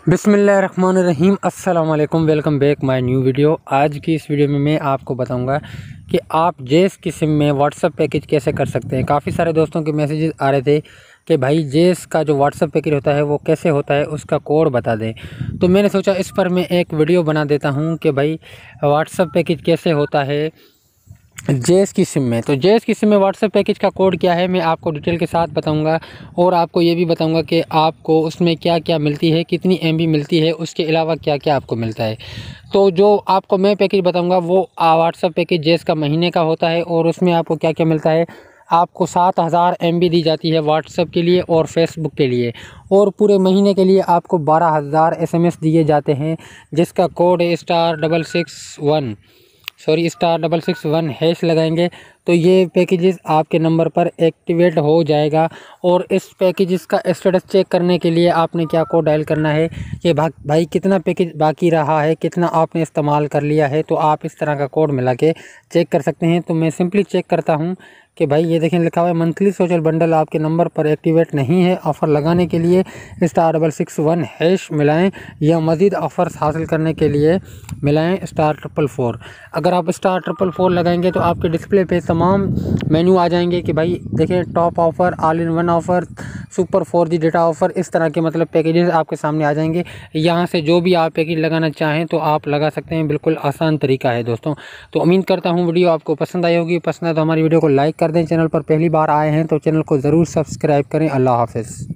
बिस्मिल्लाहिर्रहमानिर्रहीम अस्सलाम वालेकुम। Welcome back my new video. आज की इस वीडियो में मैं आपको बताऊंगा कि आप जेस की सिम में व्हाट्सअप पैकेज कैसे कर सकते हैं। काफ़ी सारे दोस्तों के मैसेजेस आ रहे थे कि भाई जेस का जो व्हाट्सअप पैकेज होता है वो कैसे होता है, उसका कोड बता दें। तो मैंने सोचा इस पर मैं एक वीडियो बना देता हूँ कि भाई व्हाट्सअप पैकेज कैसे होता है जेस की सिम में। तो जेस की सिम में व्हाट्सएप पैकेज का कोड क्या है मैं आपको डिटेल के साथ बताऊंगा, और आपको ये भी बताऊंगा कि आपको उसमें क्या क्या मिलती है, कितनी एमबी मिलती है, उसके अलावा क्या क्या आपको मिलता है। तो जो आपको मैं पैकेज बताऊंगा वो व्हाट्सएप पैकेज जेस का महीने का होता है, और उसमें आपको क्या क्या मिलता है। आपको 7000 एमबी दी जाती है व्हाट्सएप के लिए और फेसबुक के लिए, और पूरे महीने के लिए आपको 12000 एसएमएस दिए जाते हैं, जिसका कोड है *661 हैश लगाएंगे तो ये पैकेजेस आपके नंबर पर एक्टिवेट हो जाएगा। और इस पैकेजेस का स्टेटस चेक करने के लिए आपने क्या कोड डायल करना है कि भाई कितना पैकेज बाकी रहा है, कितना आपने इस्तेमाल कर लिया है। तो आप इस तरह का कोड मिला के चेक कर सकते हैं। तो मैं सिंपली चेक करता हूँ कि भाई ये देखें लिखा हुआ है मंथली सोशल बंडल आपके नंबर पर एक्टिवेट नहीं है। ऑफ़र लगाने के लिए *661 हैश मिलाएं, या मज़ीद ऑफ़र्स हासिल करने के लिए मिलाएं *444। अगर आप *444 लगाएंगे तो आपके डिस्प्ले पे तमाम मेन्यू आ जाएंगे कि भाई देखें top offer, all in one offer, super 4G data offer, इस तरह के मतलब पैकेजेस आपके सामने आ जाएंगे। यहाँ से जो भी आप पैकेज लगाना चाहें तो आप लगा सकते हैं। बिल्कुल आसान तरीका है दोस्तों। तो उम्मीद करता हूँ वीडियो आपको पसंद आई होगी। पसंद है तो हमारी वीडियो को लाइक कर दें। चैनल पर पहली बार आए हैं तो चैनल को ज़रूर सब्सक्राइब करें। अल्लाह हाफ़िज़।